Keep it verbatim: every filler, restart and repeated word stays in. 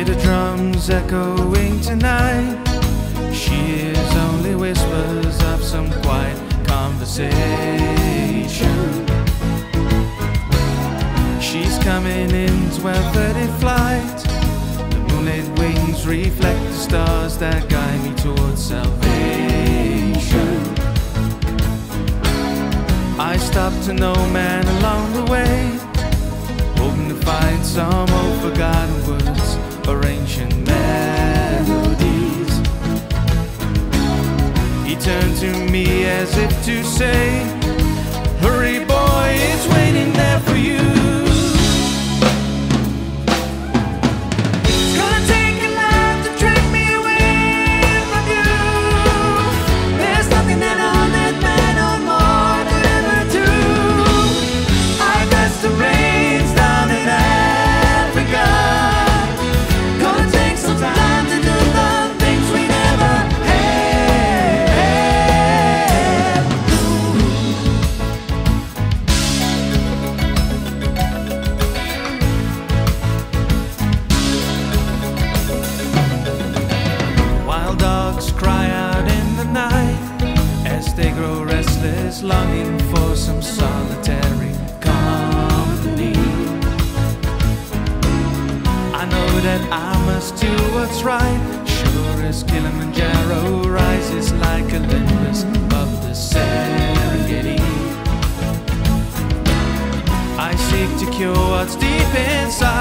Hear the drums echoing tonight. She hears only whispers of some quiet conversation. She's coming in twelve thirty flight. The moonlit wings reflect the stars that guide me towards salvation. I stopped to no man along the way, hoping to find some old forgotten words or ancient melodies. He turned to me as if to say, hurry boy, it's waiting there for you. Longing for some solitary company. I know that I must do what's right, sure as Kilimanjaro rises like Olympus above the Serengeti. I seek to cure what's deep inside.